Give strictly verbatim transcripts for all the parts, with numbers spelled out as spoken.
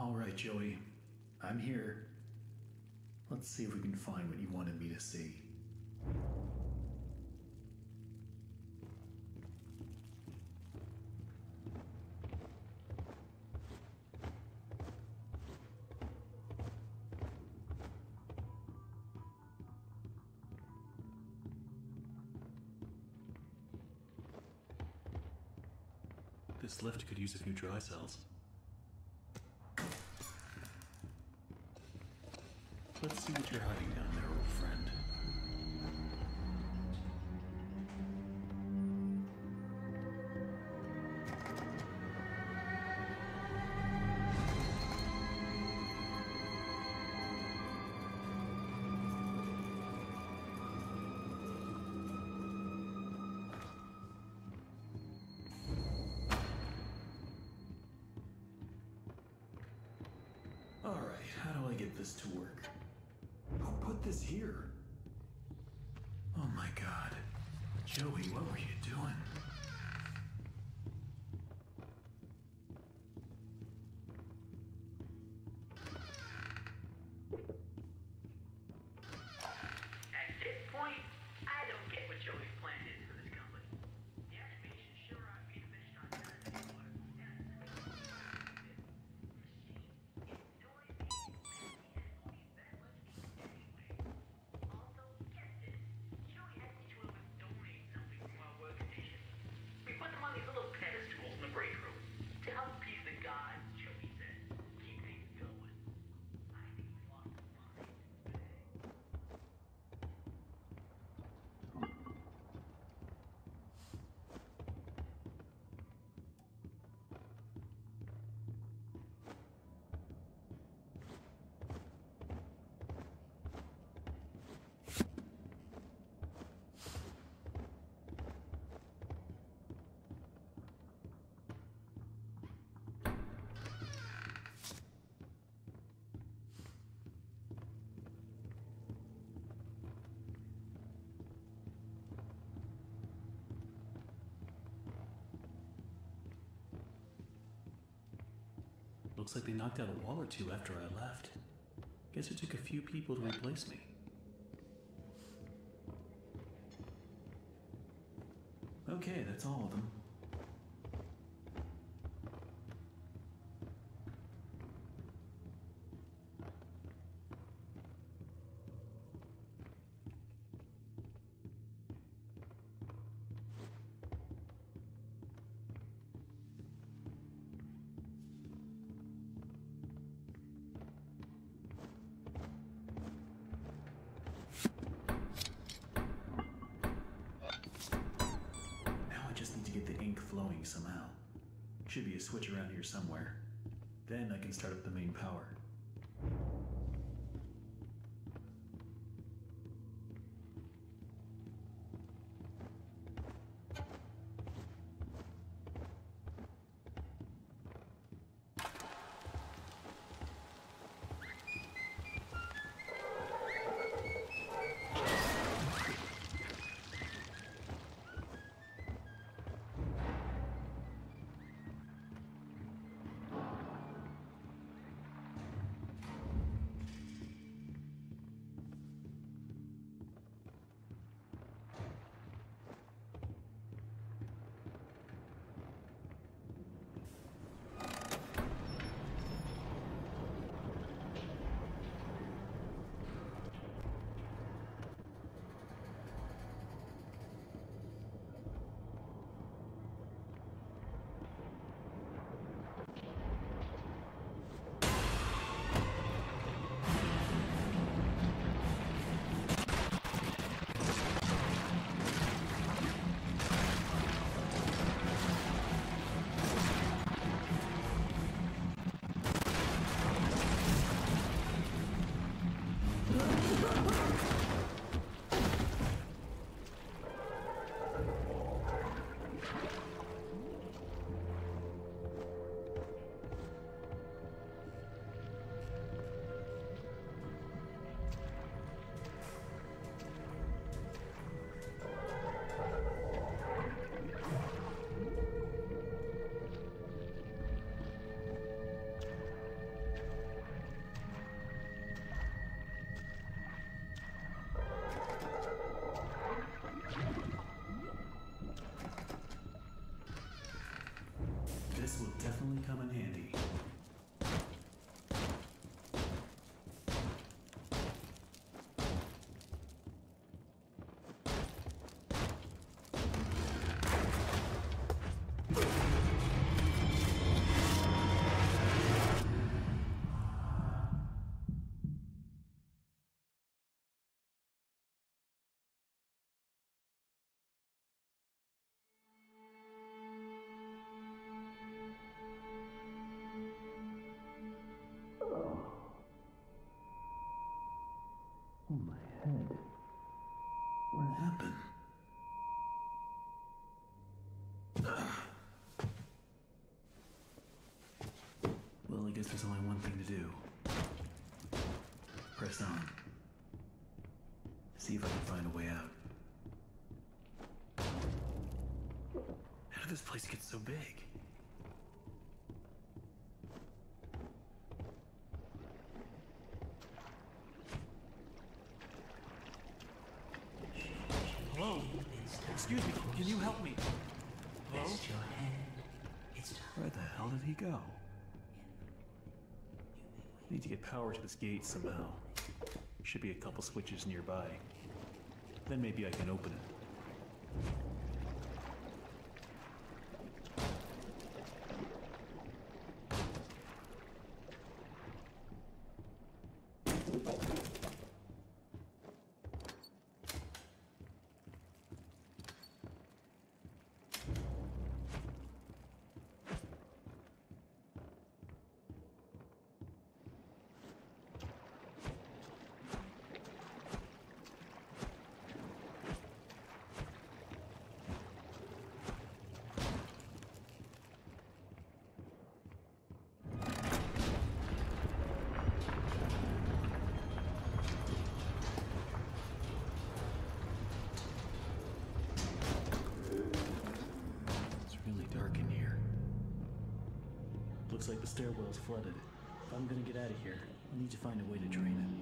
Alright, Joey. I'm here. Let's see if we can find what you wanted me to see. This lift could use a few dry cells. Let's see what you're hiding down there, old friend. Alright, how do I get this to work? Who put this here? Oh my god. Joey, what were you doing? At this point, I don't get what Joey's plan is for this company. The animation sure ought to be finished on time anymore. We put them on these little pedestals in the break room to help appease the gods, Joey said. Keep things going. I think we've lost the mind. Looks like they knocked out a wall or two after I left. Guess it took a few people to replace me. Okay, that's all of them. Get the ink flowing somehow. Should be a switch around here somewhere. Then I can start up the main power. This will definitely come in handy. Oh, my head. What happened? Well, I guess there's only one thing to do. Press on. See if I can find a way out. How did this place get so big? Hello? Excuse me, can you help me? Hello? Where the hell did he go? Need to get power to this gate somehow. Should be a couple switches nearby. Then maybe I can open it. Looks like the stairwell's flooded. If I'm gonna get out of here, I need to find a way to drain it.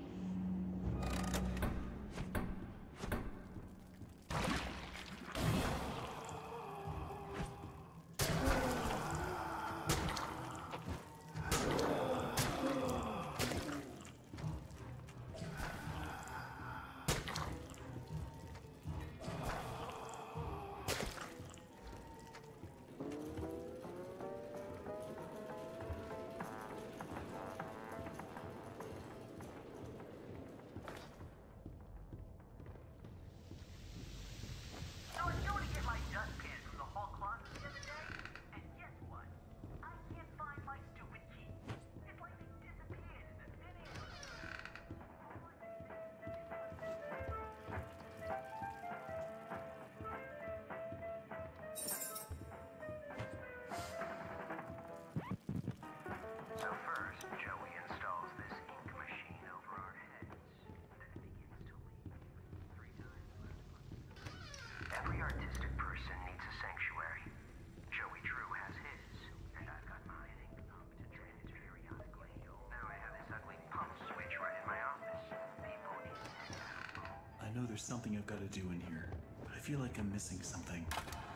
I know there's something I've got to do in here, but I feel like I'm missing something.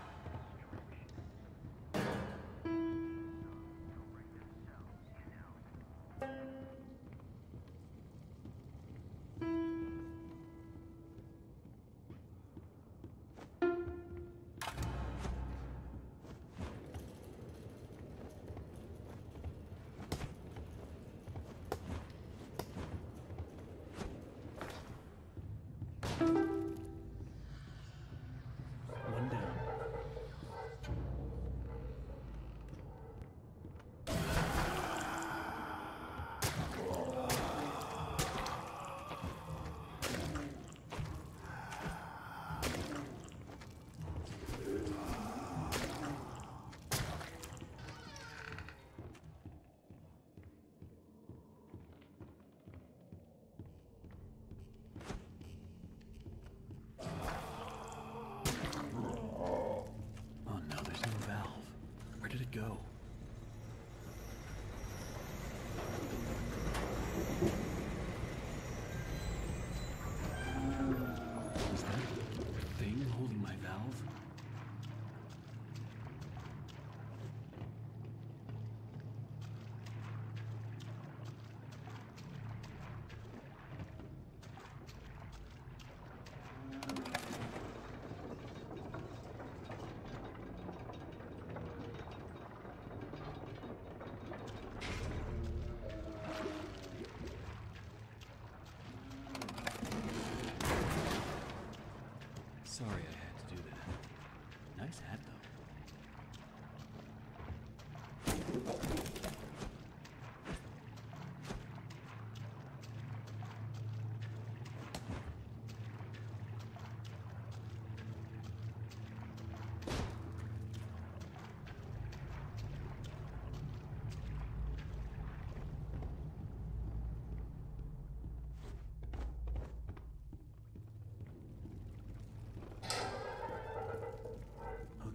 One down. Go. Is that thing holding my valve?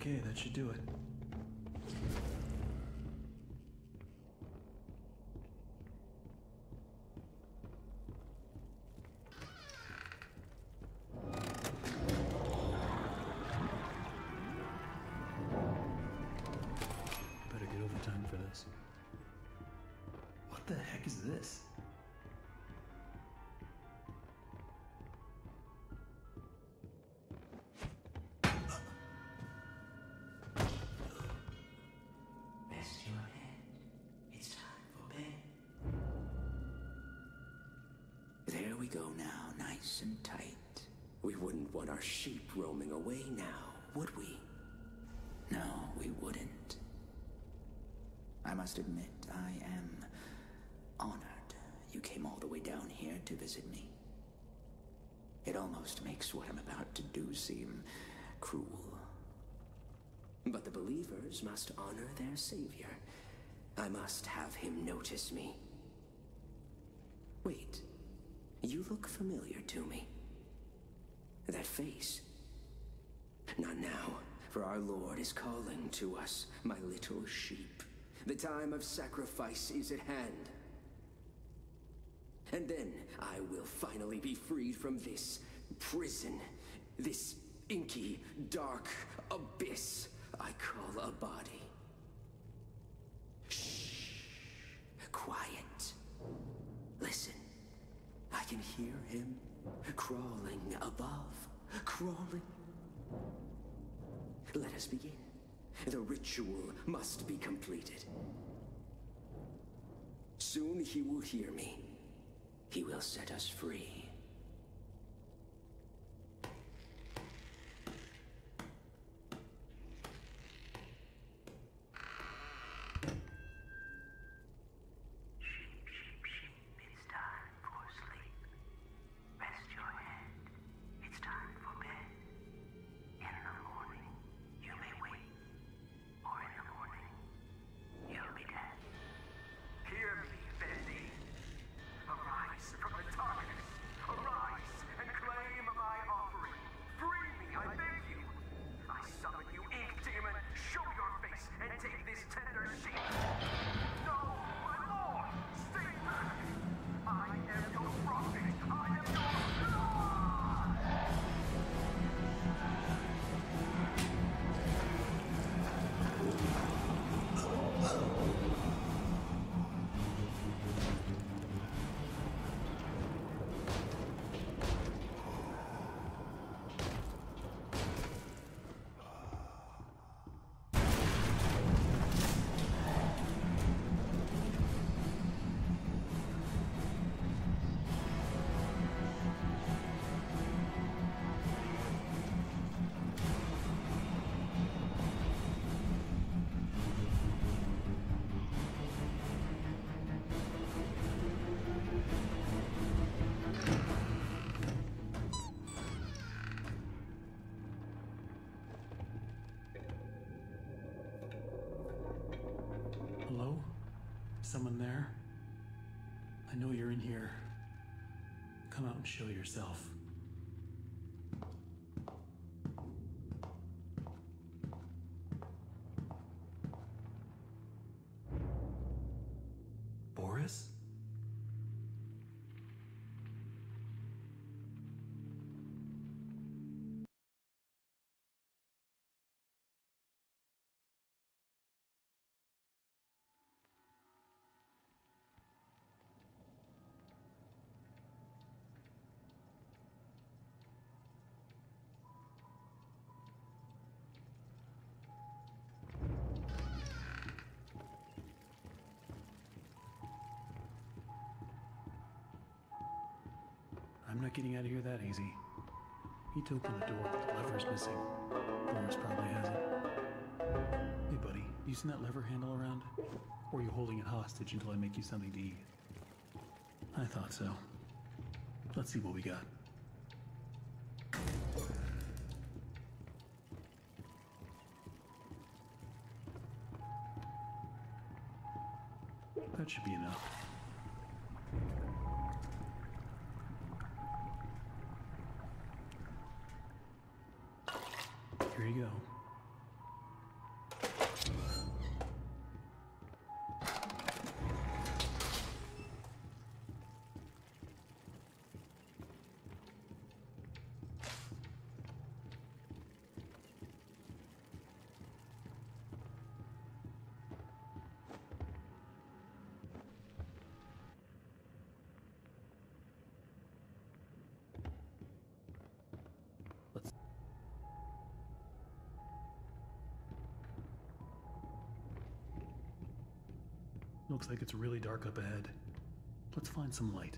Okay, that should do it. Better get overtime for this. What the heck is this? There we go now, nice and tight. We wouldn't want our sheep roaming away now, would we? No, we wouldn't. I must admit, I am honored you came all the way down here to visit me. It almost makes what I'm about to do seem cruel. But the believers must honor their savior. I must have him notice me. Wait. You look familiar to me. That face. Not now, for our Lord is calling to us, my little sheep. The time of sacrifice is at hand. And then I will finally be freed from this prison, this inky, dark abyss I call a body. Shh. Quiet. Listen. I can hear him crawling above, crawling. Let us begin. The ritual must be completed. Soon he will hear me. He will set us free. Hear me, Bendy. Arise from the darkness. Someone there? I know you're in here. Come out and show yourself. Boris? I'm not getting out of here that easy. He to open the door, but the lever's missing. Boris probably has it. Hey, buddy, you seen that lever handle around? Or are you holding it hostage until I make you something to eat? I thought so. Let's see what we got. That should be enough. Here you go. Looks like it's really dark up ahead. Let's find some light.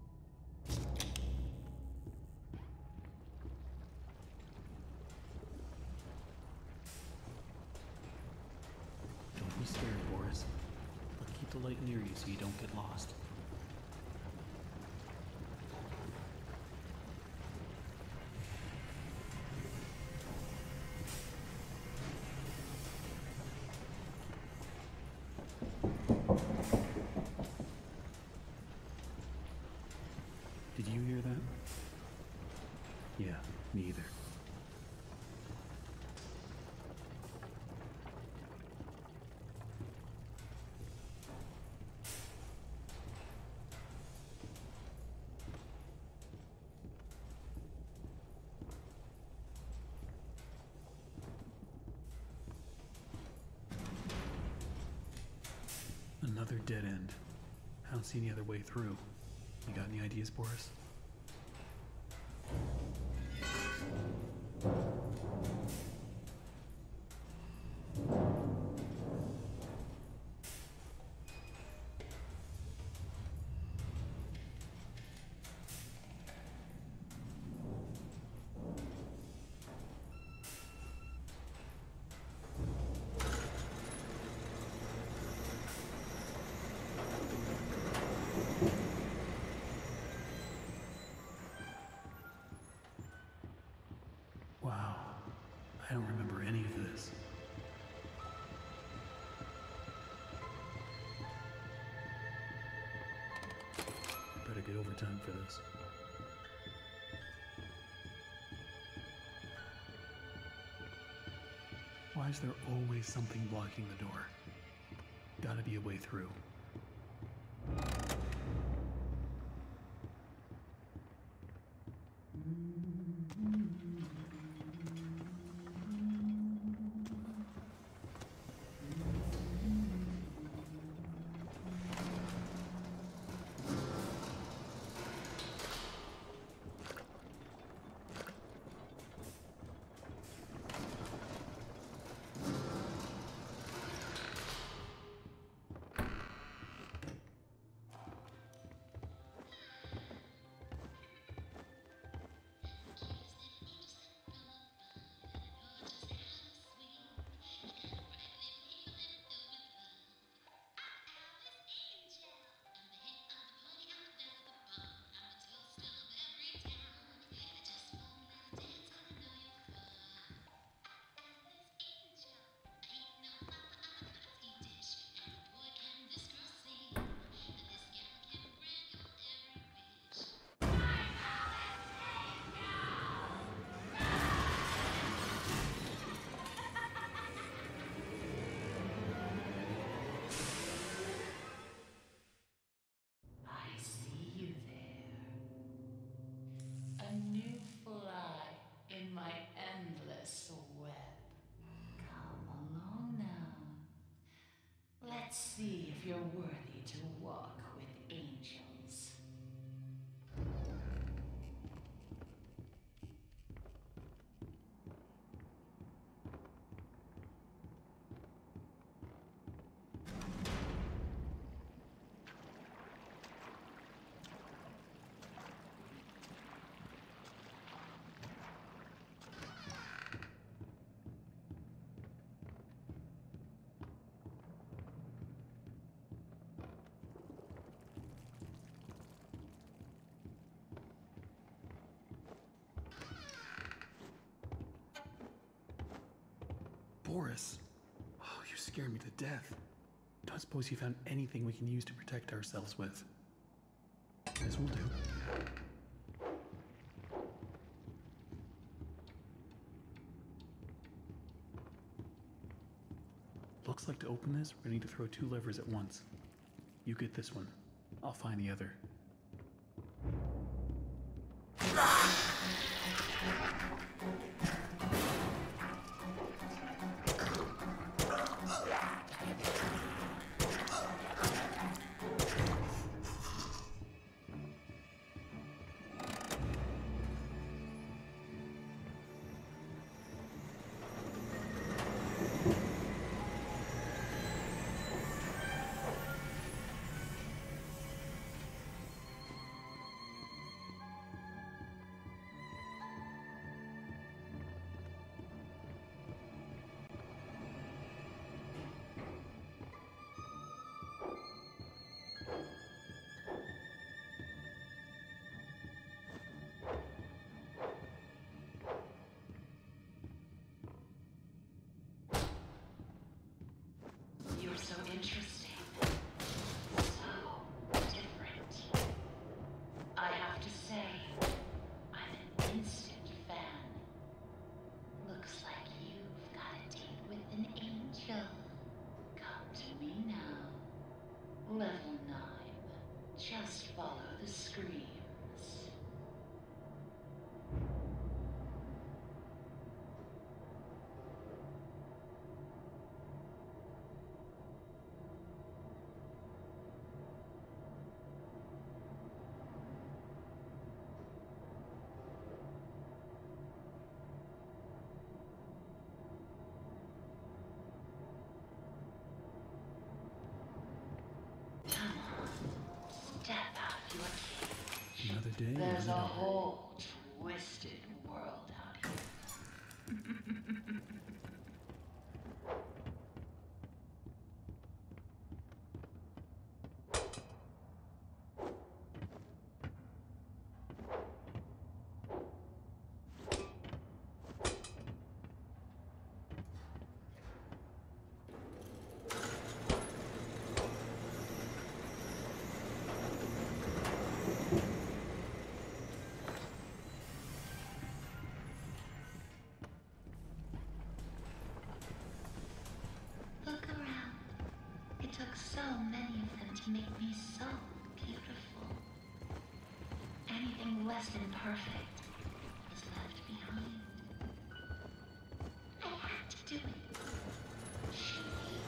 Don't be scared, Boris. But keep the light near you so you don't get lost. Did you hear that? Yeah, me either. Another dead end. I don't see any other way through. You got any ideas, Boris? Wow, I don't remember any of this. Better get overtime for this. Why is there always something blocking the door? Gotta be a way through. Let's see if you're worthy to walk with angels. Boris, oh, you scared me to death. Don't suppose you found anything we can use to protect ourselves with. This will do. Looks like to open this, we're gonna need to throw two levers at once. You get this one. I'll find the other. were so interesting. So different. I have to say, I'm an instant fan. Looks like you've got a date with an angel. Come to me now. Level nine. Just follow the screams. Another day, There's a another hour. whole twisted world out here. Look around. It took so many of them to make me so beautiful. Anything less than perfect is left behind. I had to do it. She made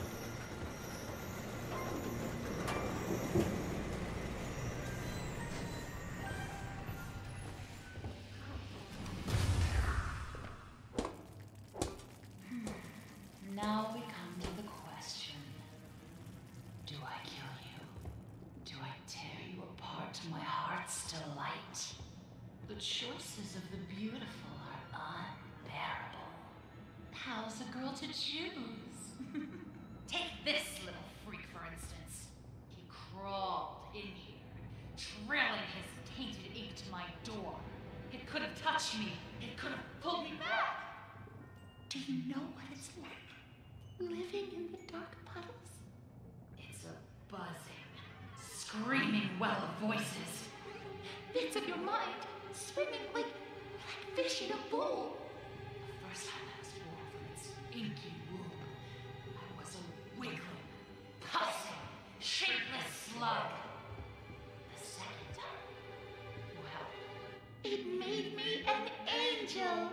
me. Now we come to the question. Do I kill you? Do I tear you apart to my heart's delight? The choices of the beautiful are unbearable. How's a girl to choose? Take this little freak, for instance. He crawled in here, trailing his tainted ink to my door. It could have touched me. It could have pulled me back. Do you know what it's like? Living in the dark puddles? It's a buzzing, screaming well of voices. Bits of your mind swimming like, like fish in a bowl. The first time I was born from its inky womb, I was a wiggling, pussing, shapeless slug. The second time, well, it made me an angel.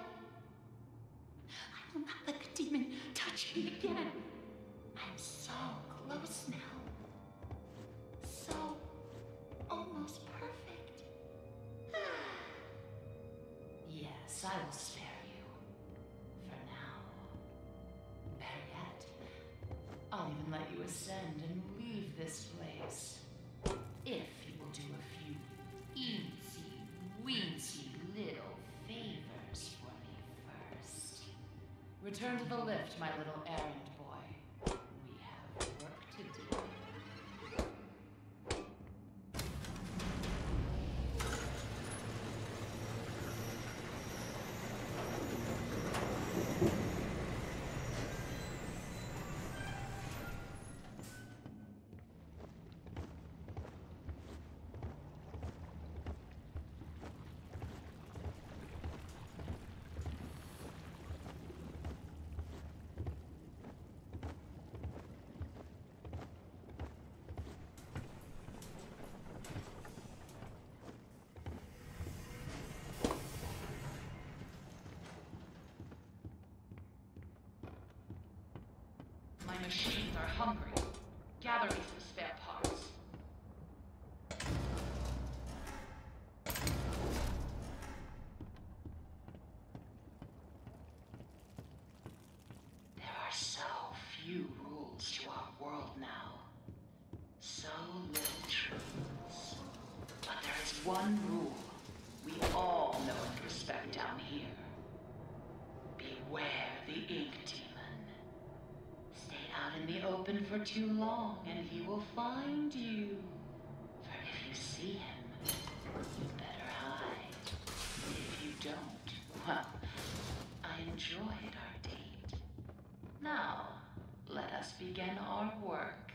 I will not let the demon touch me again. I'm so close now. So almost perfect. Yes, I will spare you. For now. Better yet, I'll even let you ascend and leave this place. If you will do a few eensy, weensy little favors for me first. Return to the lift, my little errand boy. We have work to do. My machines are hungry. Gather me some spare parts. There are so few rules to our world now. So little truths. But there is one rule we all know and respect down here. Beware the ink demon. Stay out in the open for too long, and he will find you. For if you see him, you better hide. If you don't, well, I enjoyed our date. Now, let us begin our work.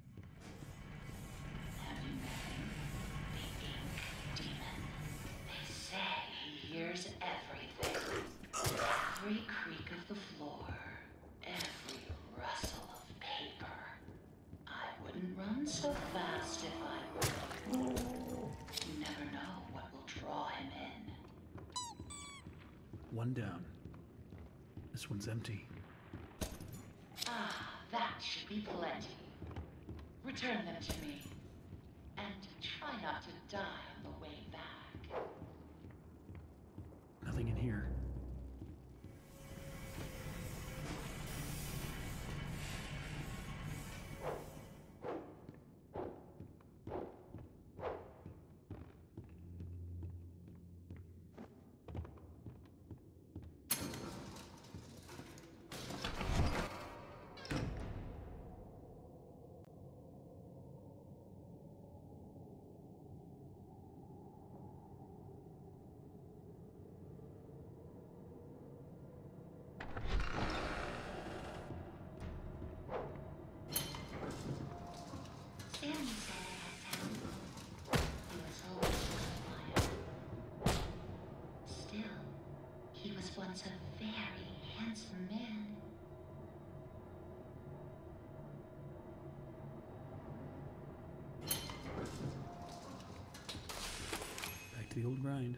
Have you met him? The Ink Demon. They say he hears everything. Every creak of the floor. Every rustle of paper. I wouldn't run so fast if I were you. You never know what will draw him in. One down. This one's empty. Ah, that should be plenty. Return them to me. And try not to die on the way back. Nothing in here. Sammy said I had talent. He was always quiet. Still, he was once a very handsome man. Back to the old grind.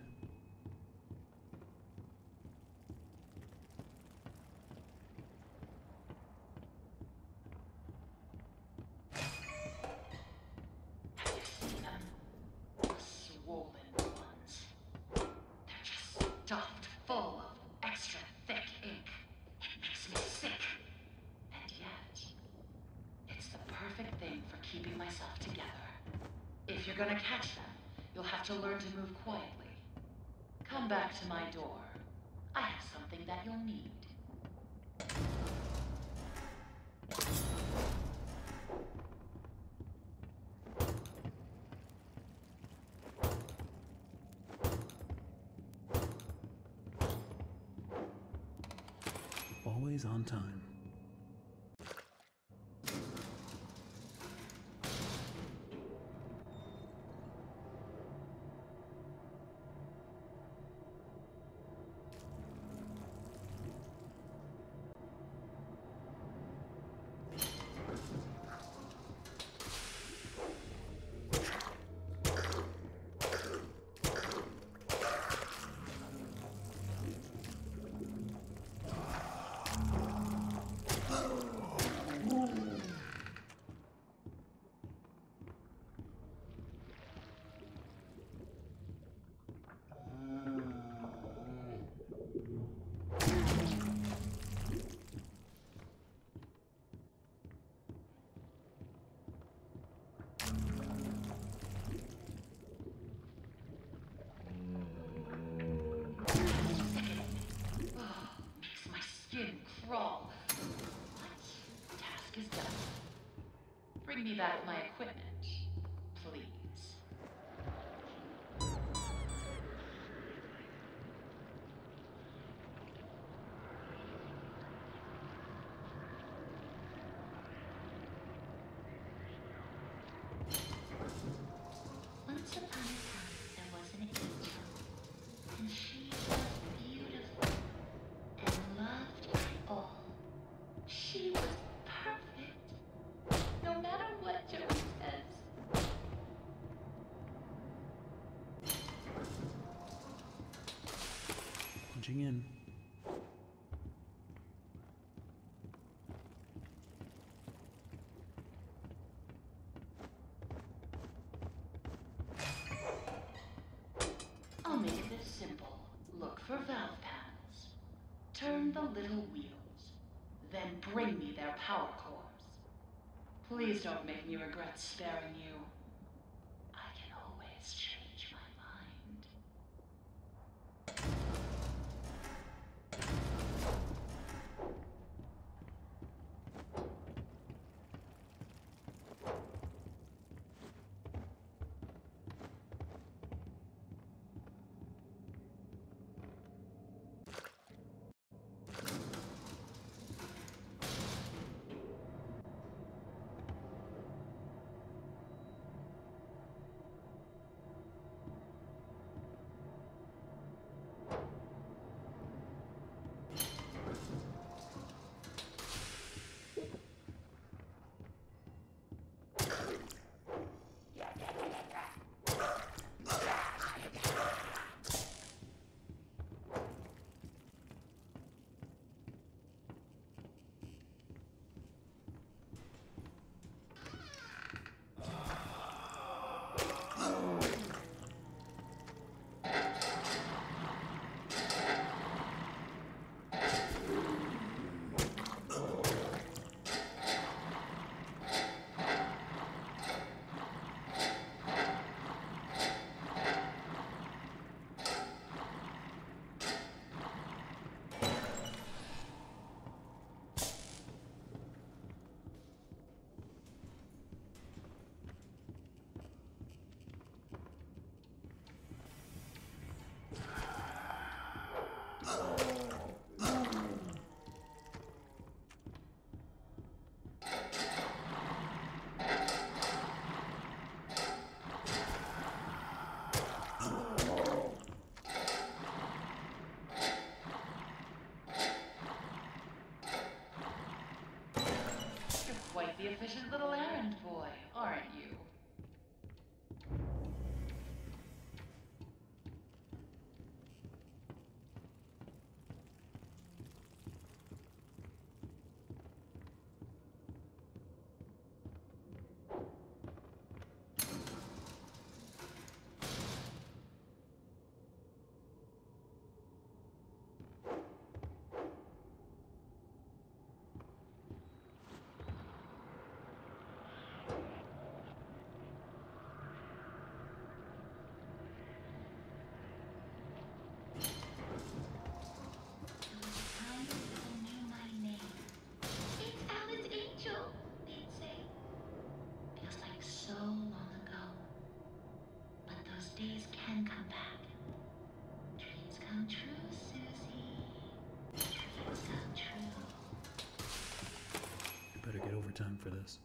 Have you seen them? The swollen ones. They're just stuffed full of extra thick ink. It makes me sick. And yet, it's the perfect thing for keeping myself together. If you're gonna catch them, you'll have to learn to move quietly. Come back to my door. I have something that you'll need. Always on time. Crawl. But task is done. Bring me back my equipment, please. Once upon a time, there was an angel, and she was beautiful and loved by all. She was perfect, no matter what Joey says. Punching in. I'll make it this simple. Look for valve panels. Turn the little wheels. Then bring me their power cores. Please don't make me regret sparing you. I can always change my mind. quite the efficient little errand boy, aren't you? So long ago. But those days can come back. Dreams come true, Susie. Dreams come true. You better get overtime for this.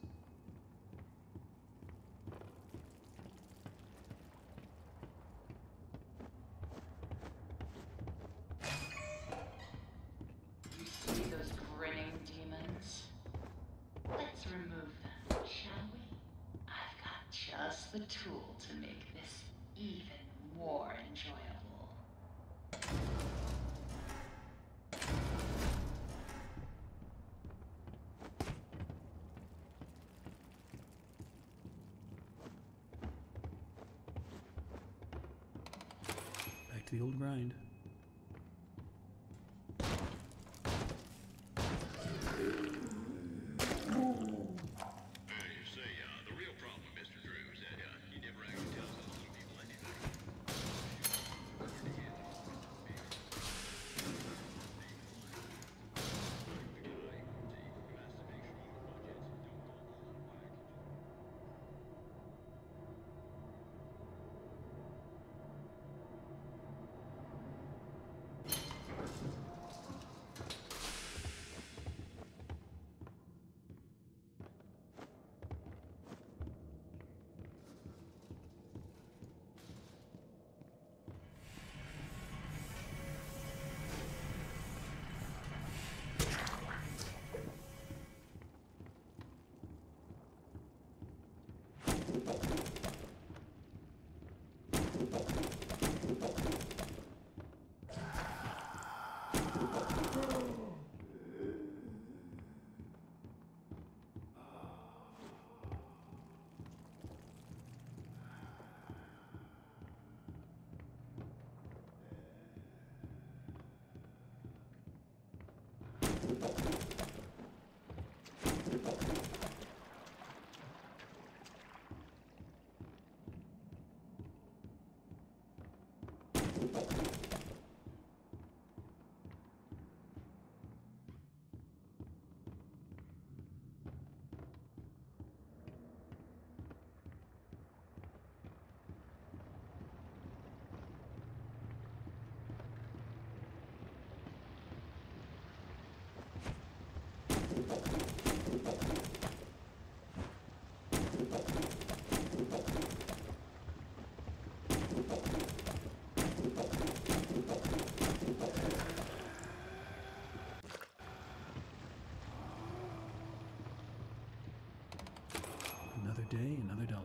You see those grinning demons? Let's remove them, shall we? I've got just the tool to make this even more enjoyable. Back to the old grind. Another day, another dollar.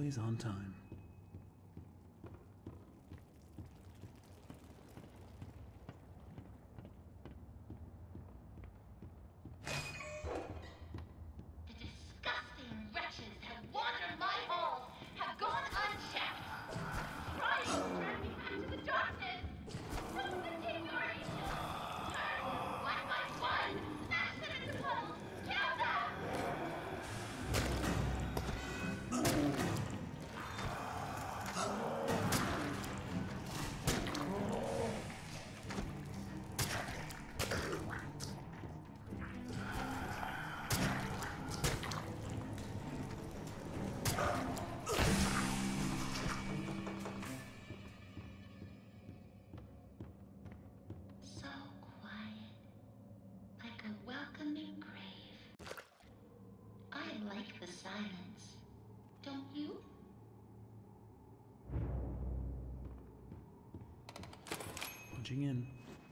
Always on time. The disgusting wretches that wander my halls have gone unchecked, trying to drag me back to the darkness. From the deterioration. Turn them one by one, smash them into puddles, kill them! So quiet, like a welcoming grave. I like the silence, don't you? Punching in.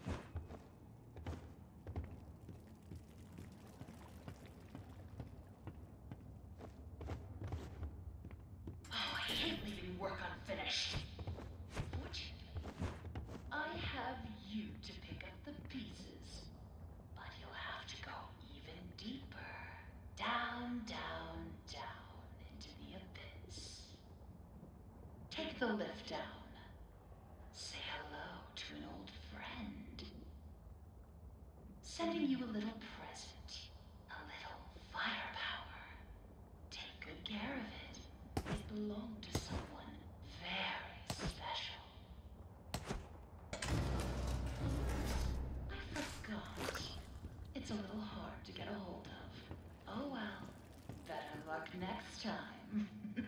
Oh, I hate leaving work unfinished. Fortunately, I have you to pick up the pieces. But you'll have to go even deeper. Down, down, down into the abyss. Take the lift down. Say hello to an old friend. Sending you a little present. A little firepower. Take good care of it. It belonged to someone very special. I forgot. It's a little hard to get a hold of. Oh well. Better luck next time.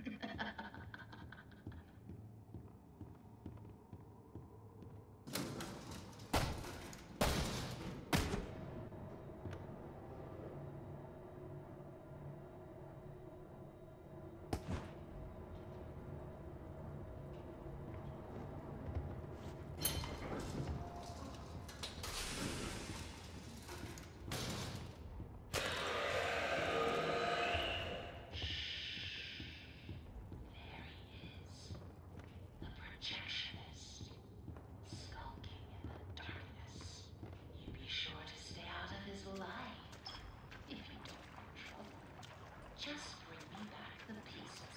There he is. The projectionist. Skulking in the darkness. You be sure to stay out of his light. If you don't want trouble, just bring me back the pieces.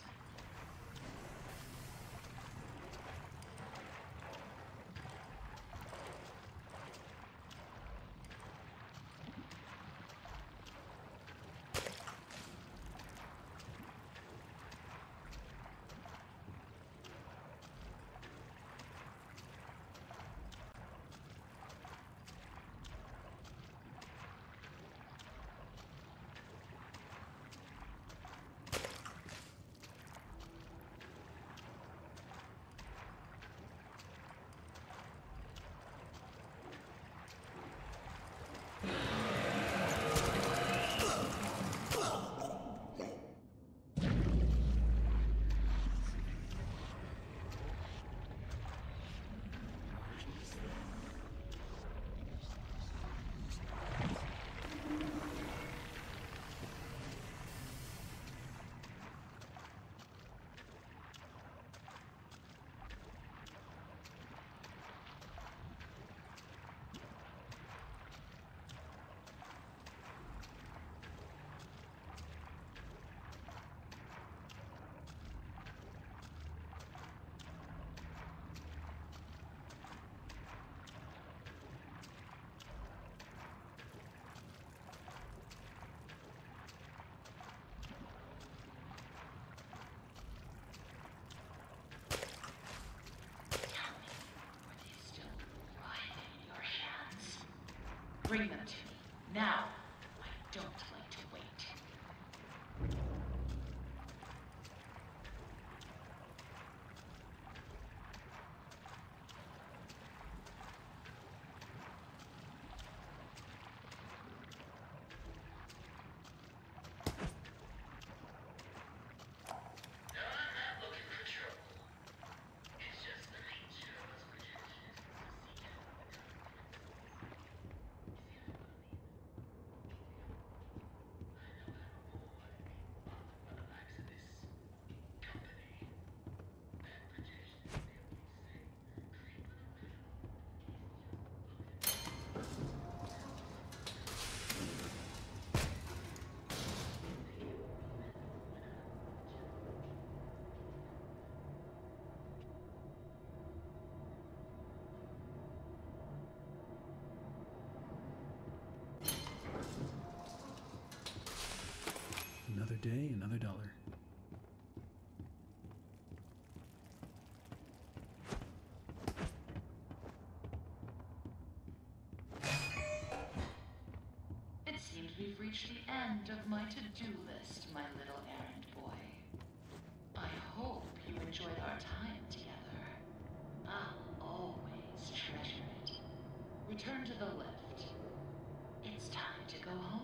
Bring them to me. Now. I don't like to wait. No, I'm not looking for trouble. It's just the nature of us projectionists to see how the dark. you've reached the end of my to-do list, my little errand boy. I hope you enjoyed our time together. I'll always treasure it. Return to the lift. It's time to go home.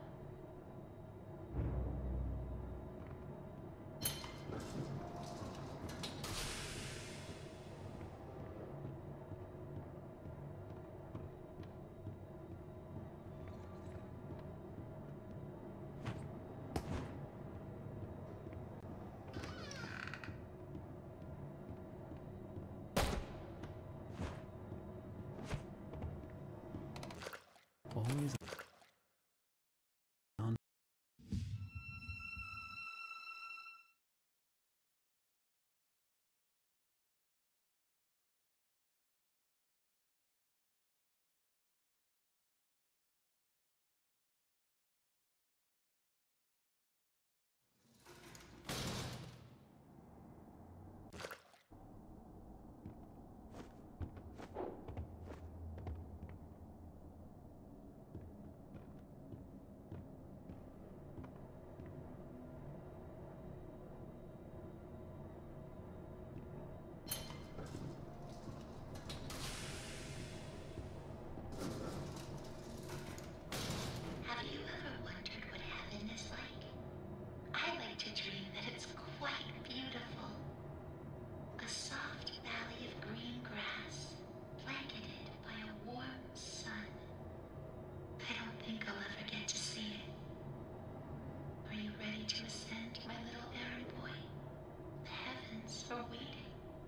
Always on. Have you ever wondered what heaven is like? I like to dream that it's quite beautiful. A soft valley of green grass, blanketed by a warm sun. I don't think I'll ever get to see it. Are you ready to ascend, my little errand boy? The heavens are waiting.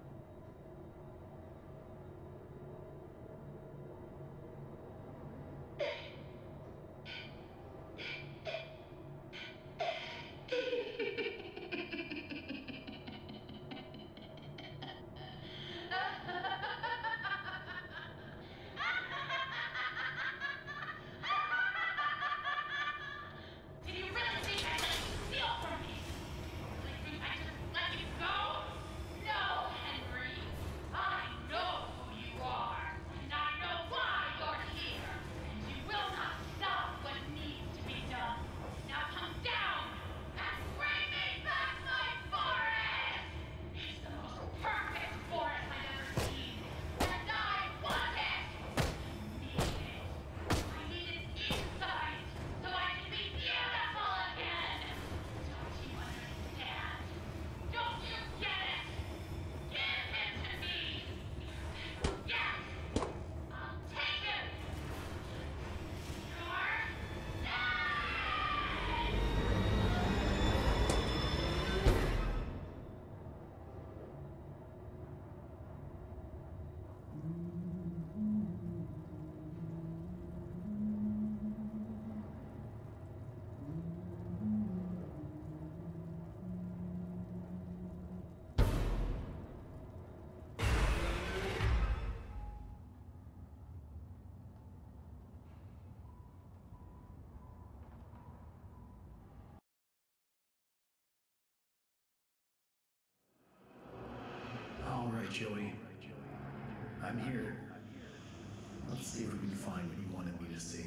Did you really think I let you steal from me? Really think I just let you go? No, Henry. I know who you are, and I know why you're here. And you will not stop what needs to be done. Now come down and bring me back my forest! It's the most perfect forest I've ever seen, and I want it! I need it. I need it inside, so I can be beautiful again! Don't you understand? Don't you get it? Give him to me! Yes! I'll take him! You're All right, Joey. I'm here. Let's see if we can find what you wanted me to see.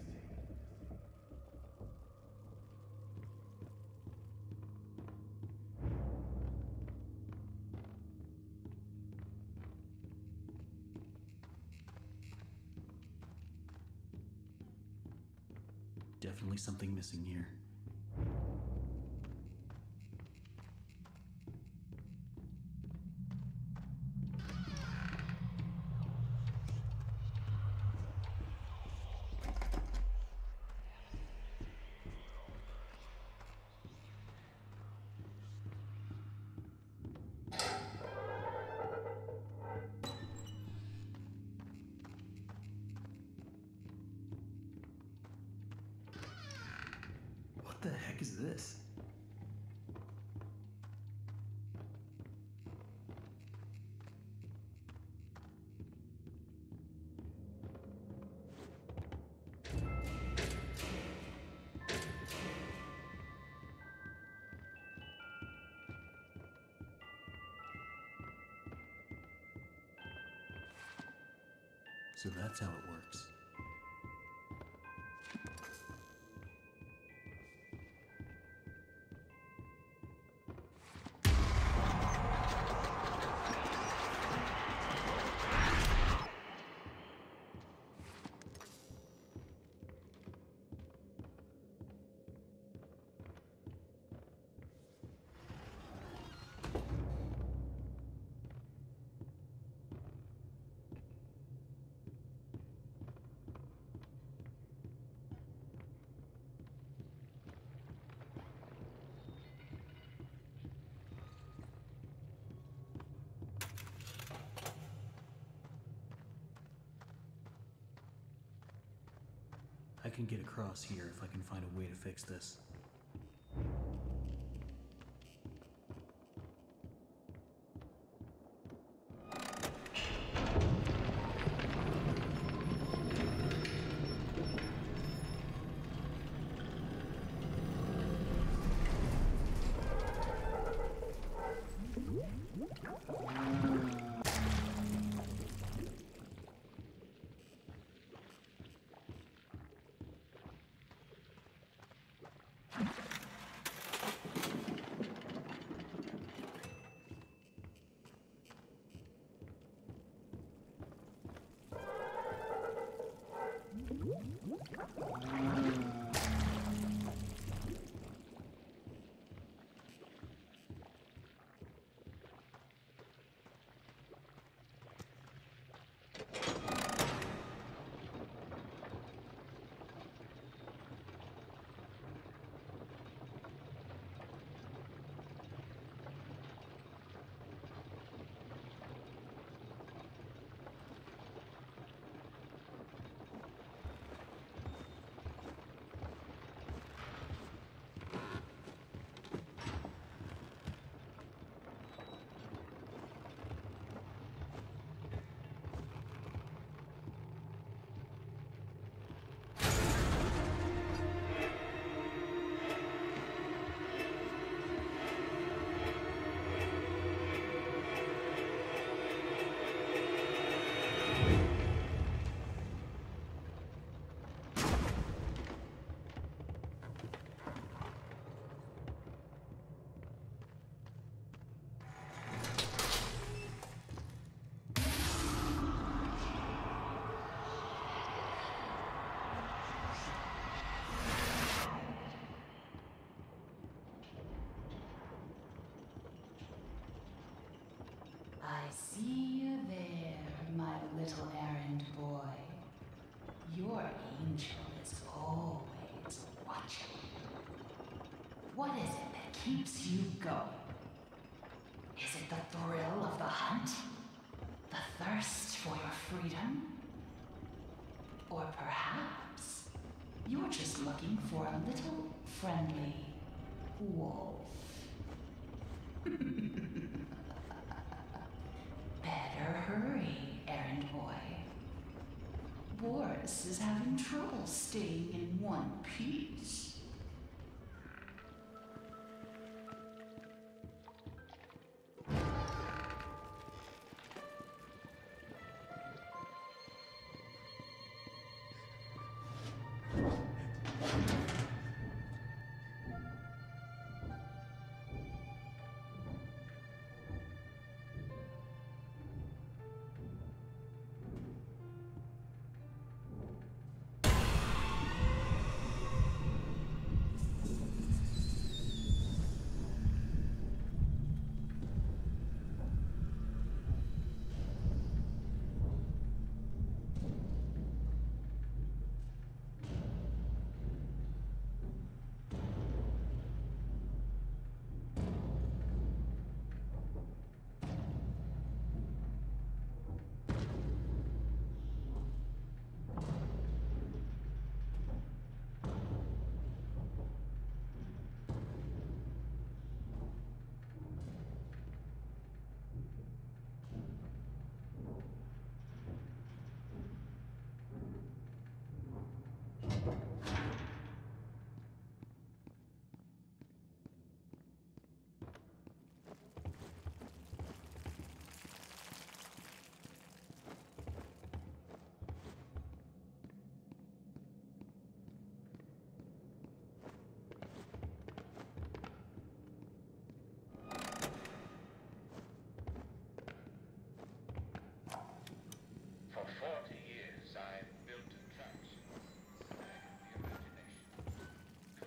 Definitely something missing here. What the heck is this? So that's how it works. I can get across here if I can find a way to fix this. I see you there, my little errand boy. Your angel is always watching. What is it that keeps you going? Is it the thrill of the hunt? The thirst for your freedom? Or perhaps you're just looking for a little friendly wolf? Better hurry, errand boy. Boris is having trouble staying in one piece. For forty years, I've built attractions that the imagination.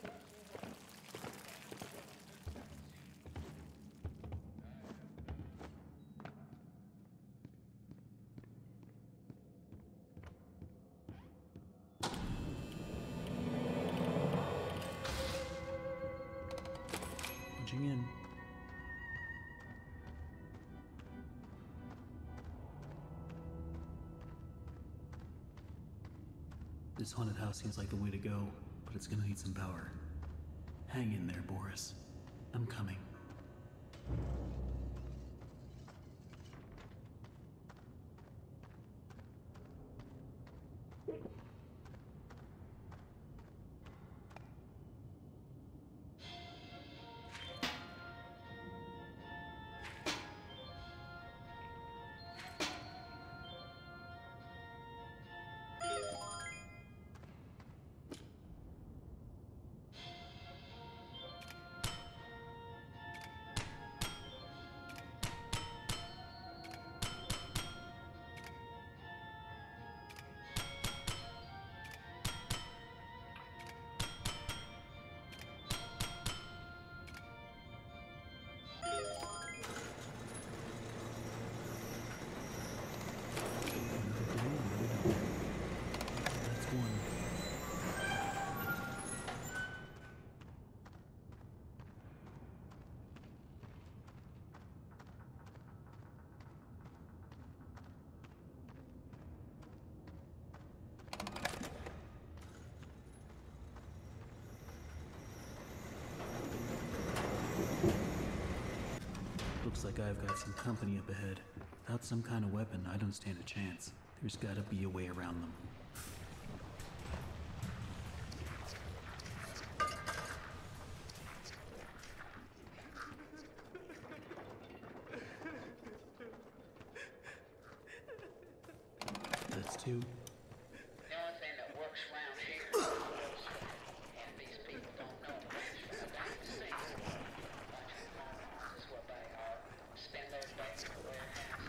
Punching in. This haunted house seems like the way to go, but it's gonna need some power. Hang in there, Boris. I'm coming. That's one. Looks like I've got some company up ahead. Without some kind of weapon, I don't stand a chance. There's gotta be a way around them. That's two. The only thing that works around here and these people don't know much from the back to see. Bunch of morons is what they are. Spend their days in the warehouse.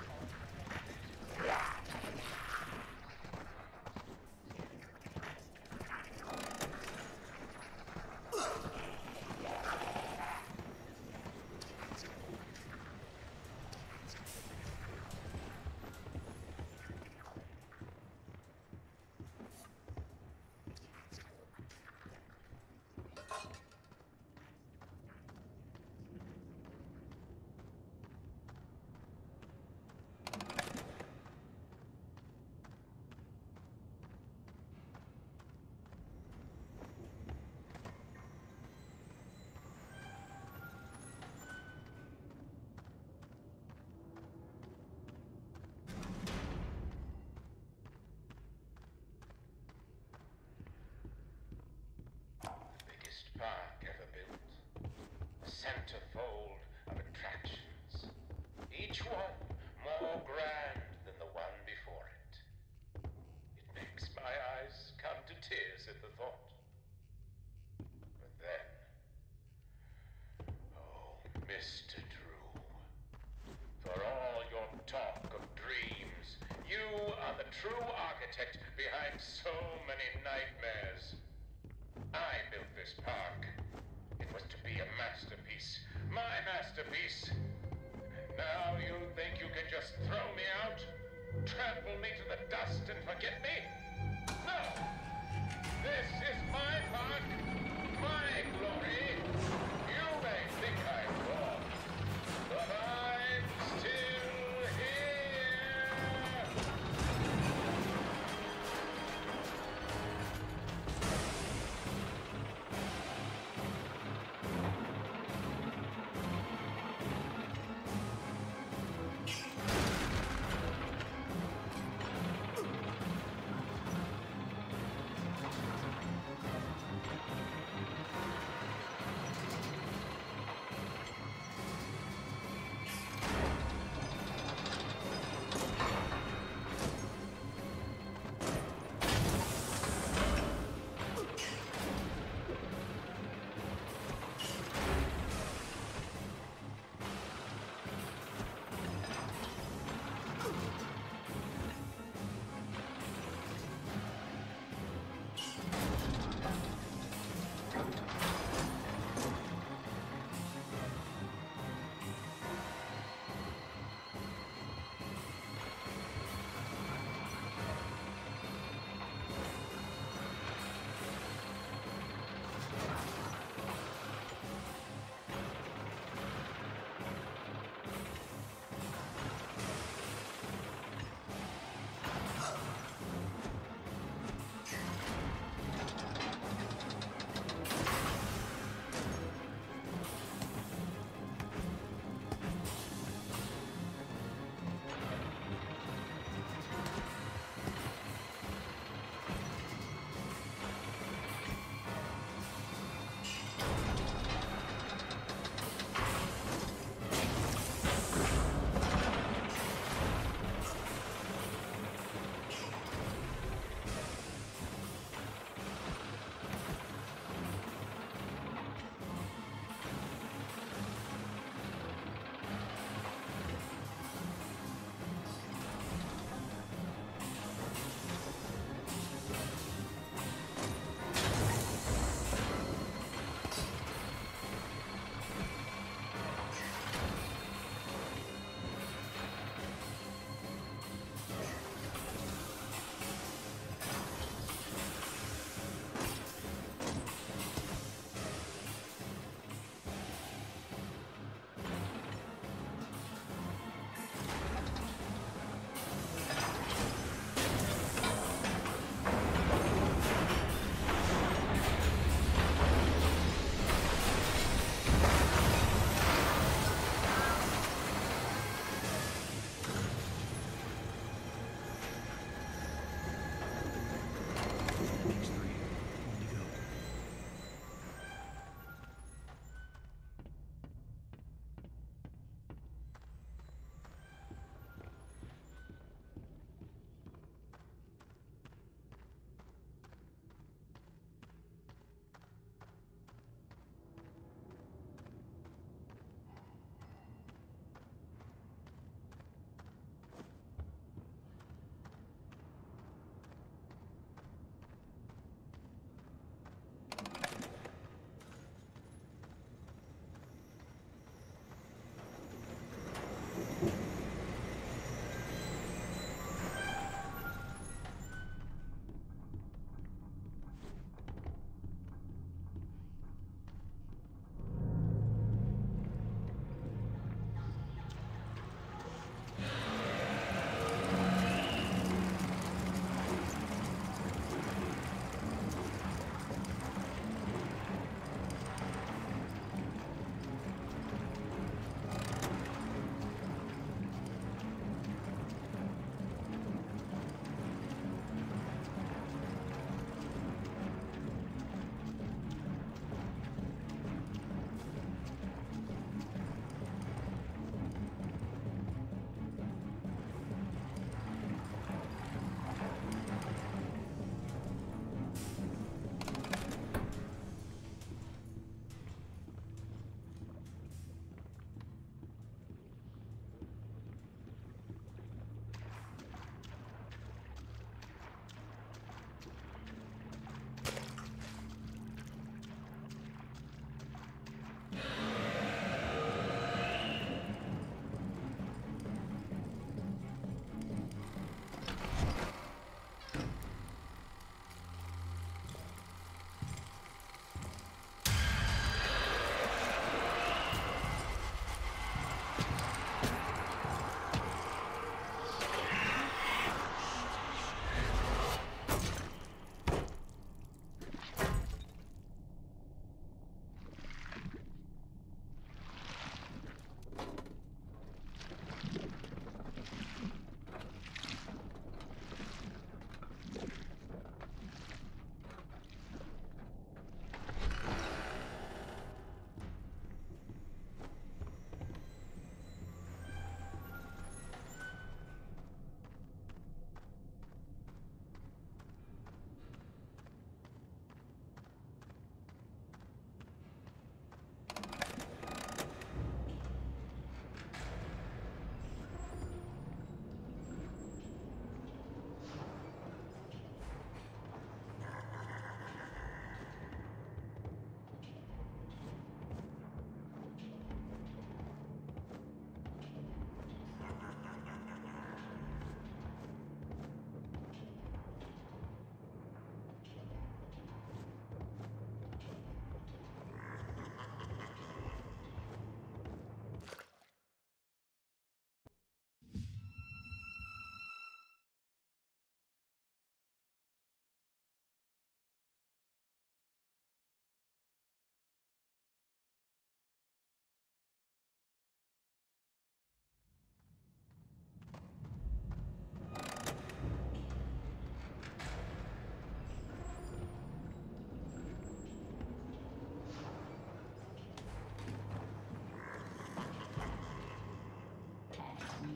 Park ever built. A centerfold of attractions. Each one more grand than the one before it. It makes my eyes come to tears at the thought. But then... Oh, Mister Drew. For all your talk of dreams, you are the true architect behind so many nightmares. I built this park. It was to be a masterpiece. My masterpiece. And now you think you can just throw me out? Trample me to the dust and forget me? No! This is my park. My glory. You may think I'm wrong, but I'm still here.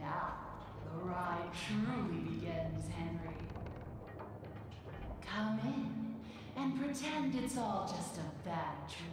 Now, the ride truly begins, Henry. Come in and pretend it's all just a bad dream.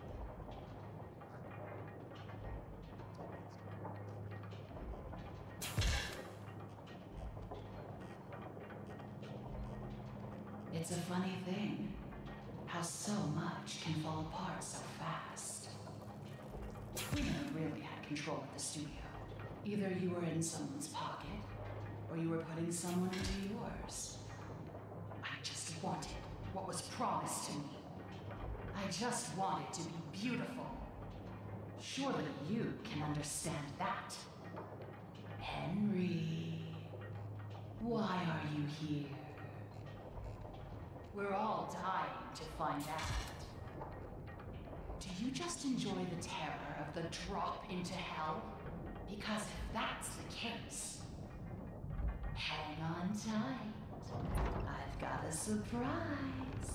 It's a funny thing, how so much can fall apart so fast. We never really had control at the studio. Either you were in someone's pocket, or you were putting someone into yours. I just wanted what was promised to me. I just wanted to be beautiful. Surely you can understand that. Henry, why are you here? We're all dying to find out. Do you just enjoy the terror of the drop into hell? Because if that's the case, hang on tight. I've got a surprise.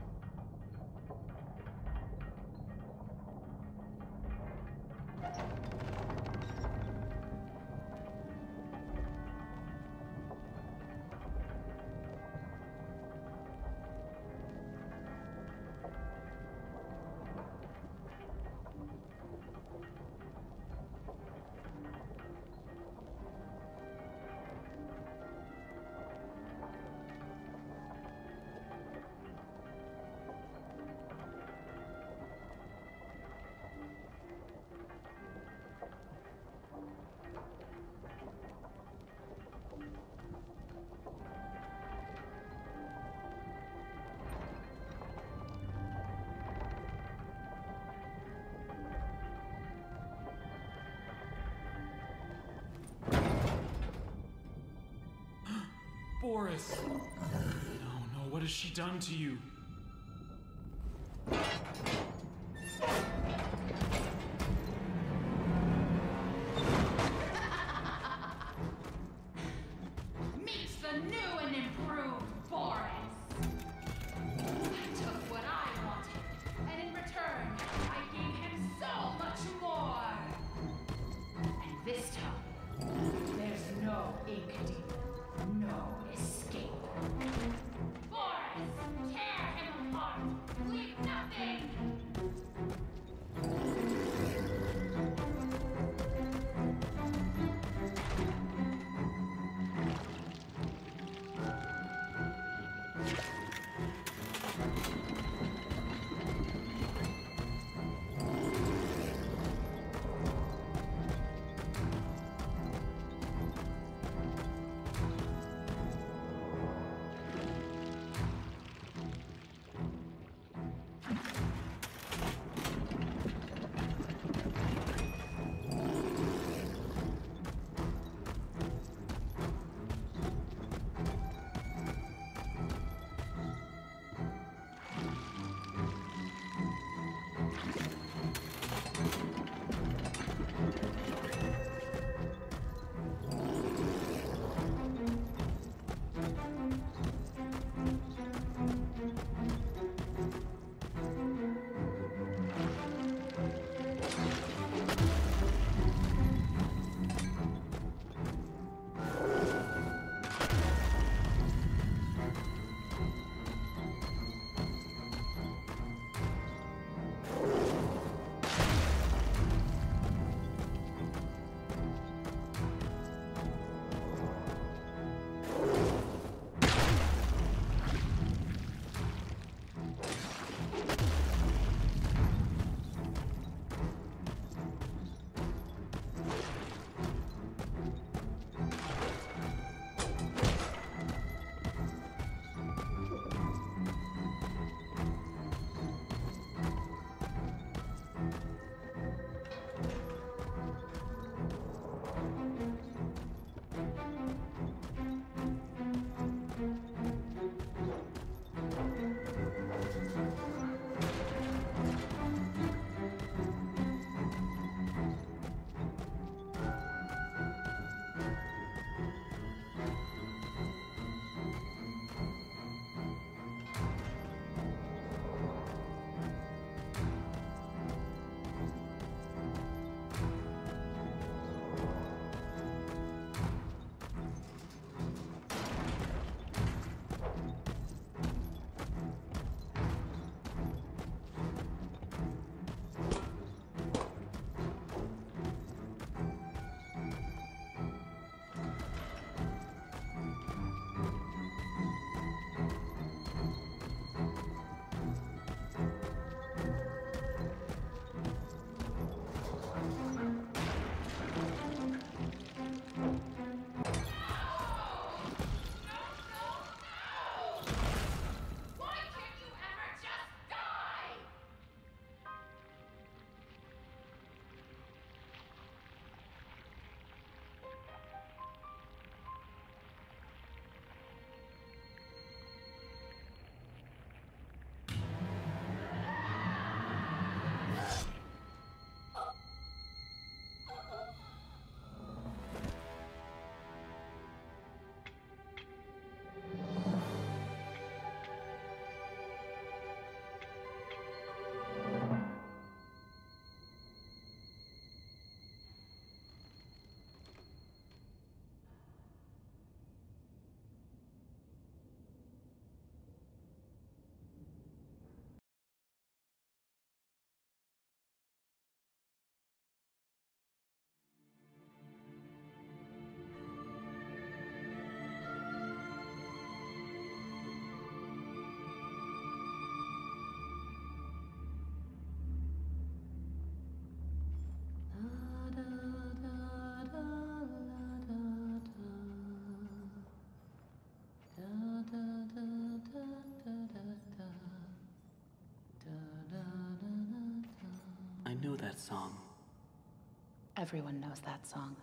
Boris! No, no, what has she done to you? Meet the new and improved Boris! I took what I wanted, and in return, I gave him so much more! And this time, there's no ink deal, no escape. Boris, tear him apart! Leave nothing! that song? Everyone knows that song.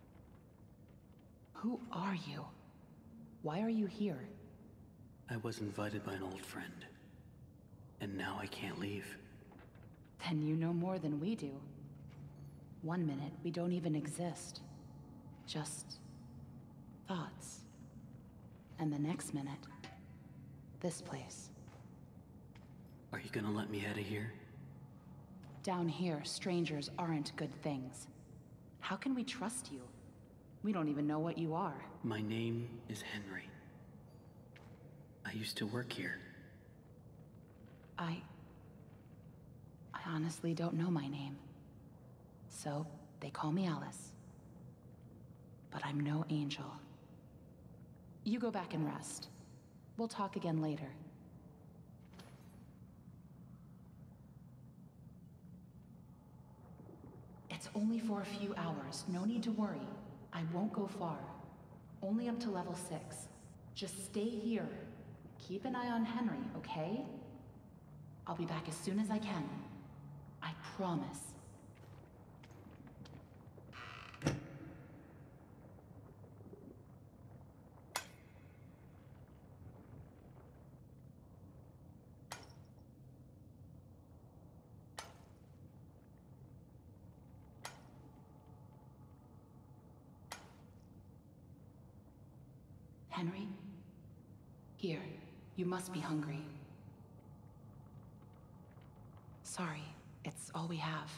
Who are you? Why are you here? I was invited by an old friend. And now I can't leave. Then you know more than we do. One minute, we don't even exist. Just thoughts. And the next minute, this place. Are you gonna let me out of here? Down here, strangers aren't good things. How can we trust you? We don't even know what you are. My name is Henry. I used to work here. I... I honestly don't know my name. So, they call me Alice. But I'm no angel. You go back and rest. We'll talk again later. It's only for a few hours. No need to worry. I won't go far. Only up to level six. Just stay here. Keep an eye on Henry, okay? I'll be back as soon as I can. I promise. Henry? Here, you must be hungry. Sorry, it's all we have.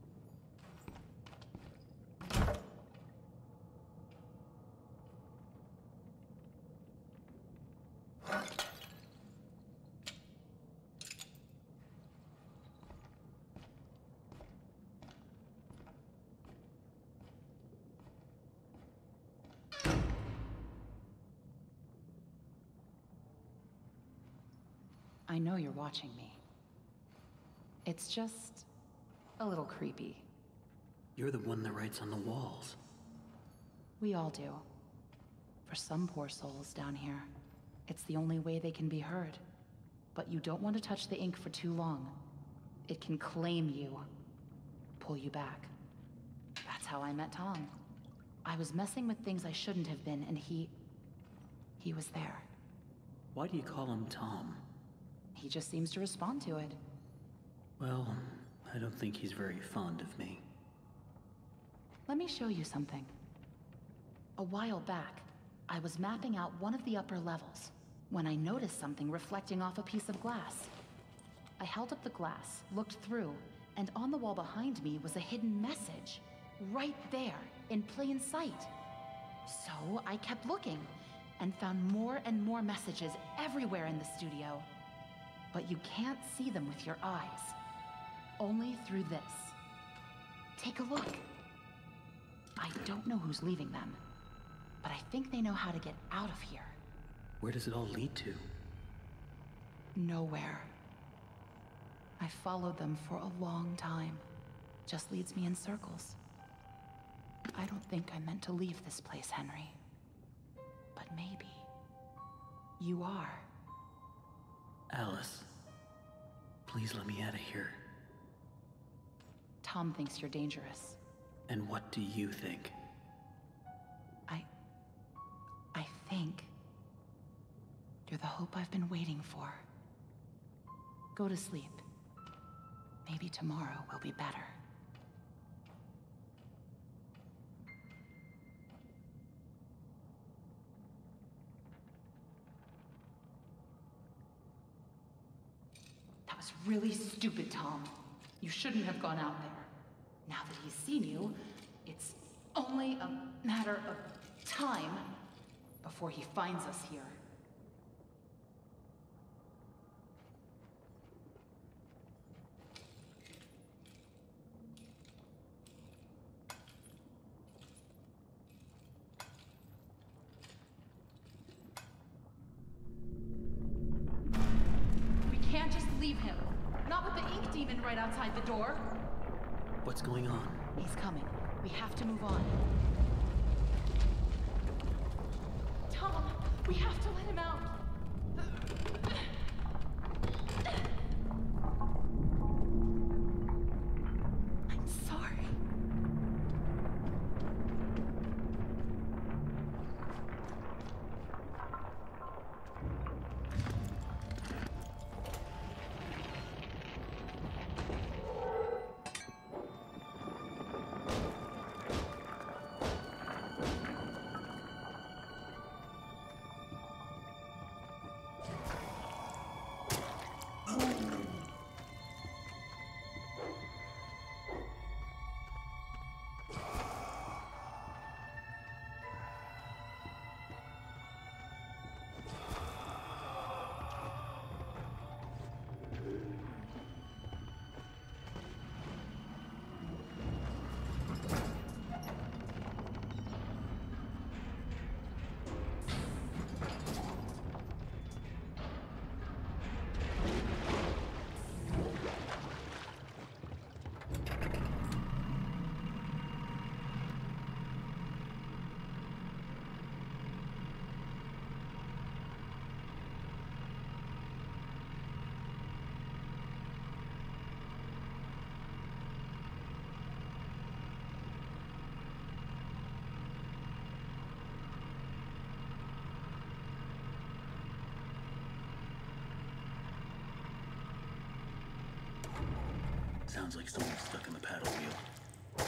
I know you're watching me. It's just a little creepy. You're the one that writes on the walls. We all do. For some poor souls down here, it's the only way they can be heard. But you don't want to touch the ink for too long. It can claim you, pull you back. That's how I met Tom. I was messing with things I shouldn't have been, and he... he was there. Why do you call him Tom? He just seems to respond to it. Well, I don't think he's very fond of me. Let me show you something. A while back, I was mapping out one of the upper levels when I noticed something reflecting off a piece of glass. I held up the glass, looked through, and on the wall behind me was a hidden message. Right there, in plain sight. So I kept looking, and found more and more messages everywhere in the studio. But you can't see them with your eyes. Only through this. Take a look. I don't know who's leaving them, but I think they know how to get out of here. Where does it all lead to? Nowhere. I followed them for a long time. Just leads me in circles. I don't think I meant to leave this place, Henry. But maybe you are. Alice, please let me out of here. Tom thinks you're dangerous. And what do you think? I... I think you're the hope I've been waiting for. Go to sleep. Maybe tomorrow will be better. That was really stupid, Tom. You shouldn't have gone out there. Now that he's seen you, it's only a matter of time before he finds us here. We can't just leave him. Not with the ink demon right outside the door. What's going on? He's coming. We have to move on. Tom, we have to let him out. I'm Sounds like someone's stuck in the paddle wheel.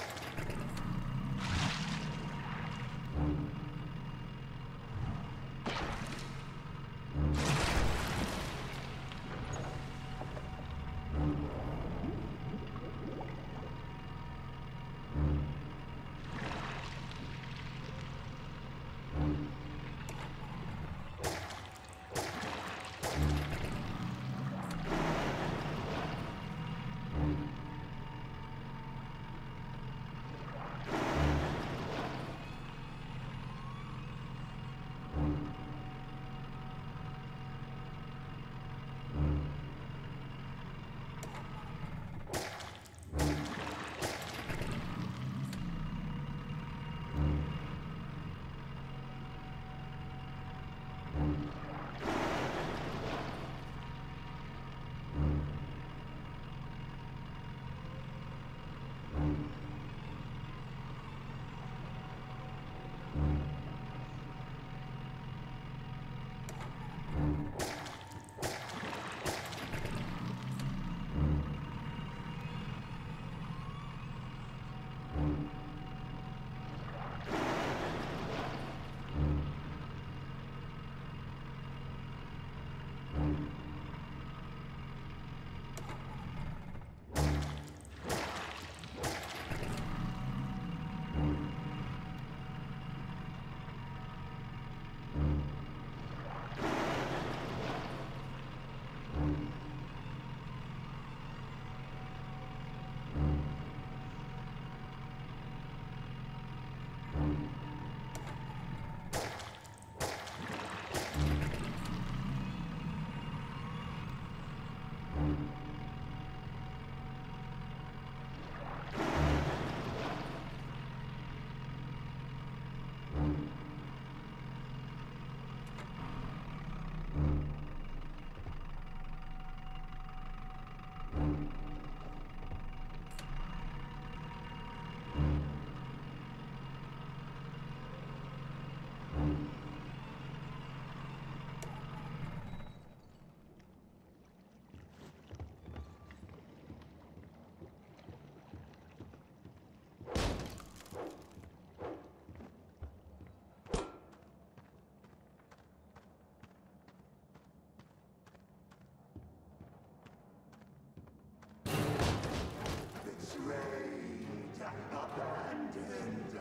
Abandoned.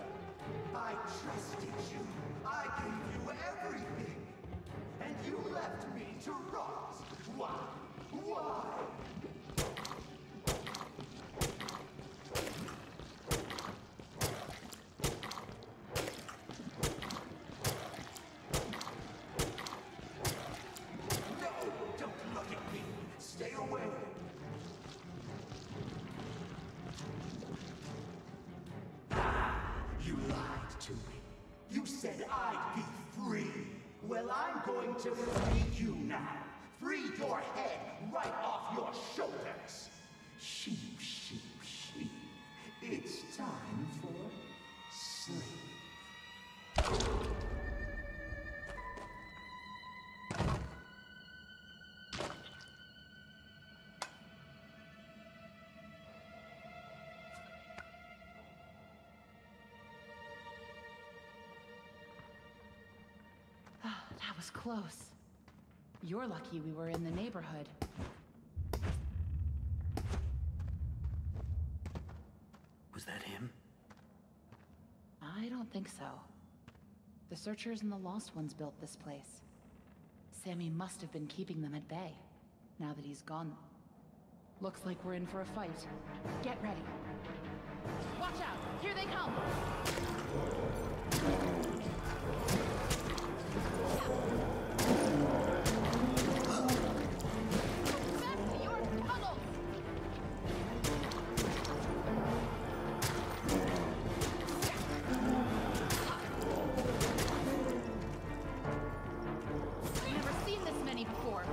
I trusted you. I gave you everything. And you left me to rot. Why? Why? No, don't look at me. Stay away. You lied to me. You said I'd be free. Well, I'm going to free you now. Free your head right off your shoulders. Sheep, sheep, sheep. It's time for sleep. That was close. You're lucky we were in the neighborhood. Was that him? I don't think so. The Searchers and the Lost Ones built this place. Sammy must have been keeping them at bay, now that he's gone. Looks like we're in for a fight. Get ready. Watch out! Here they come! Back to your tunnels! I've never seen this many before.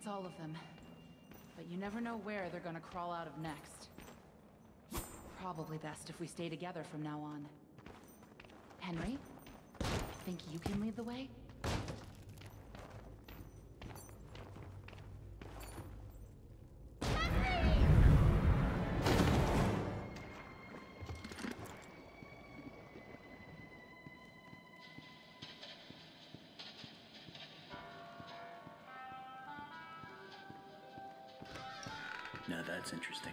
with all of them. But you never know where they're gonna crawl out of next. Probably best if we stay together from now on. Henry? Think you can lead the way? Now that's interesting.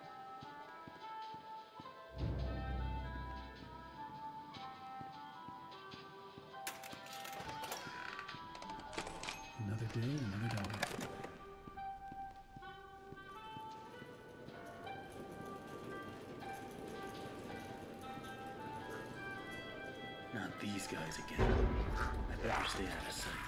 Another day, another dollar. Not these guys again. I better stay out of sight.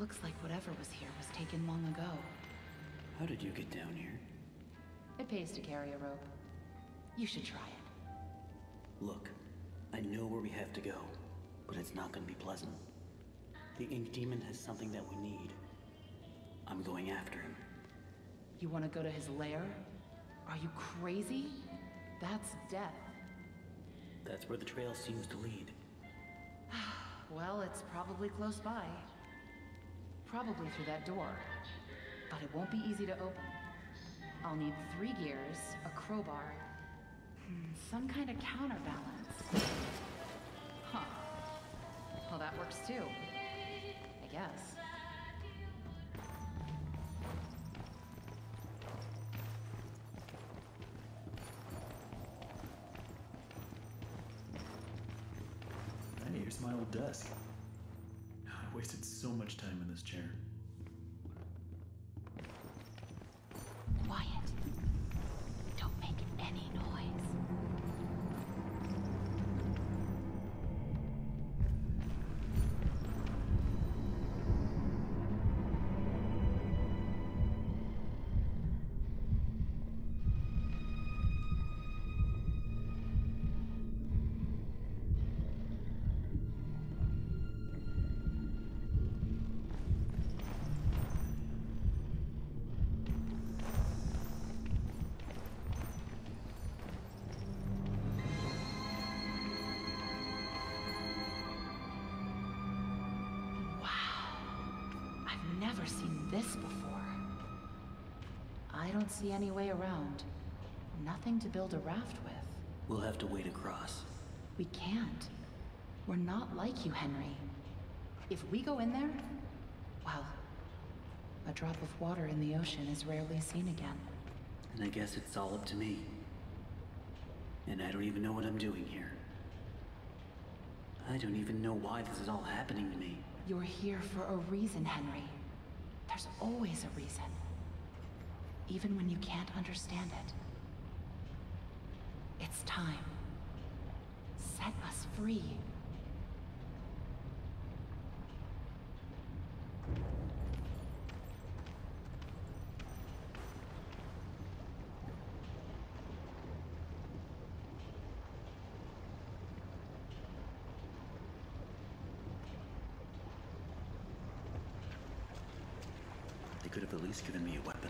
looks like whatever was here was taken long ago. How did you get down here? It pays to carry a rope. You should try it. Look, I know where we have to go, but it's not gonna be pleasant. The Ink Demon has something that we need. I'm going after him. You want to go to his lair? Are you crazy? That's death. That's where the trail seems to lead. Well, it's probably close by. Probably through that door. But it won't be easy to open. I'll need three gears, a crowbar, hmm, some kind of counterbalance. Huh. Well, that works too. I guess. Hey, here's my old desk. I wasted so much time in this chair. Quiet. Don't make any noise. Never seen this before. I don't see any way around. Nothing to build a raft with. We'll have to wade across. We can't. We're not like you, Henry. If we go in there, well, a drop of water in the ocean is rarely seen again. And I guess it's all up to me. And I don't even know what I'm doing here. I don't even know why this is all happening to me. You're here for a reason, Henry. There's always a reason. Even when you can't understand it. It's time. Set us free. They could have at least given me a weapon.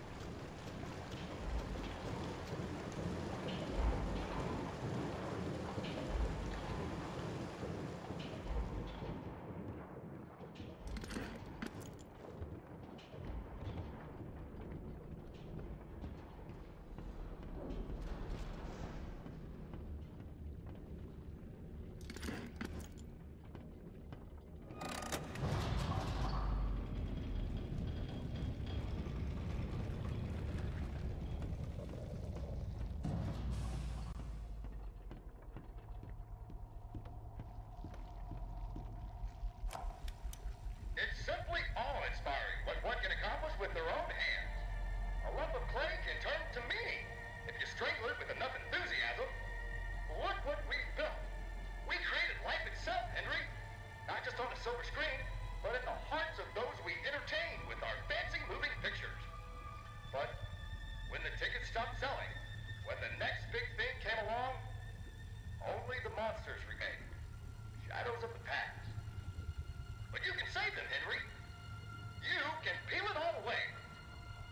It's simply awe-inspiring what one can accomplish with their own hands. A lump of clay can turn to meaning if you strangle it with enough enthusiasm. Look what we've built. We created life itself, Henry. Not just on a silver screen, but in the hearts of those we entertain with our fancy moving pictures. But when the tickets stopped selling, when the next big thing came along, only the monsters remained. Shadows of the past. But you can save them, Henry. You can peel it all away.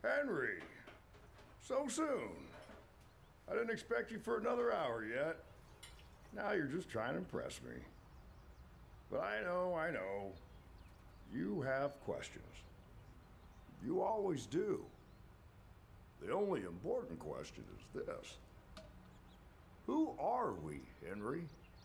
Henry! So soon. I didn't expect you for another hour yet. Now you're just trying to impress me. But I know, I know. You have questions. You always do. The only important question is this. Who are we, Henry?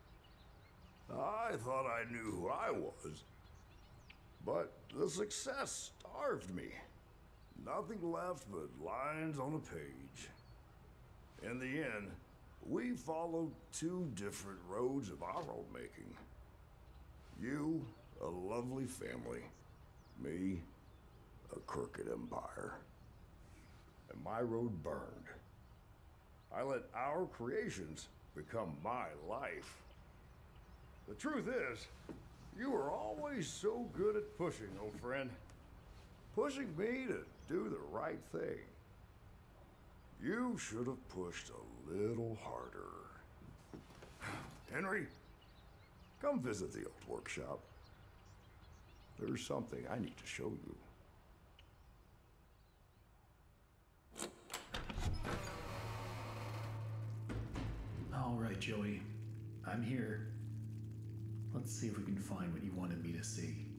I thought I knew who I was. But the success starved me. Nothing left but lines on a page. In the end, we followed two different roads of our own making. You, a lovely family. Me, a crooked empire. And my road burned. I let our creations become my life. The truth is, you were always so good at pushing, old friend. Pushing me to do the right thing. You should have pushed a little harder. Henry, come visit the old workshop. There's something I need to show you. All right, Joey. I'm here. Let's see if we can find what you wanted me to see.